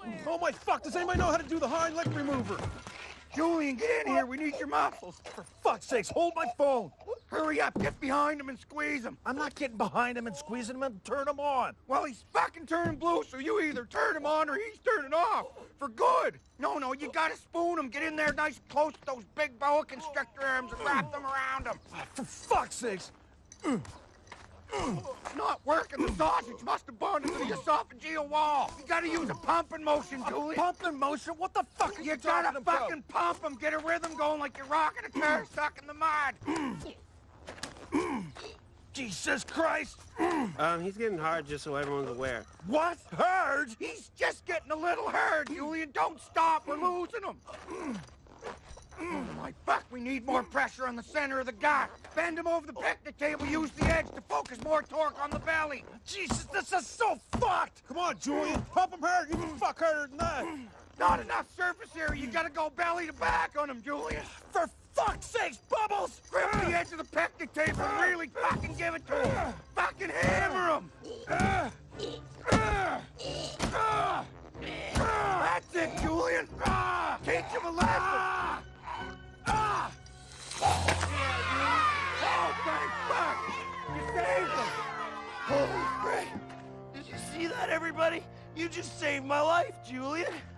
Oh my fuck, does anybody know how to do the hind leg remover? Julian, get in here. We need your muscles. For fuck's sakes, hold my phone. Hurry up. Get behind him and squeeze him. I'm not getting behind him and squeezing him and turn him on. Well, he's fucking turning blue, so you either turn him on or he's turning off. For good. No, you gotta spoon him. Get in there nice close to those big boa constrictor arms and wrap them around him. For fuck's sakes. It's not working. The sausage must have bonded to the esophageal wall. You gotta use a pumping motion, Julian. Pumping motion? What the fuck are you talking gotta about? fucking pump him. Get a rhythm going like you're rocking a car stuck in the mud. Jesus Christ! He's getting hard just so everyone's aware. What? Hard? He's just getting a little hard, Julian. Don't stop. We're losing him. Oh my fuck, we need more pressure on the center of the gut. Bend him over the picnic table, use the edge to focus more torque on the belly. Jesus, this is so fucked! Come on, Julian, pump him hard. You can fuck harder than that. Not enough surface area. You gotta go belly to back on him, Julian. For fuck's sakes, Bubbles! Grip the edge of the picnic table and really fucking give it to him. Fucking hammer him. That's it, Julian. Teach him a lesson. Oh, thank fuck! You saved him! Holy crap! Did you see that, everybody? You just saved my life, Julian.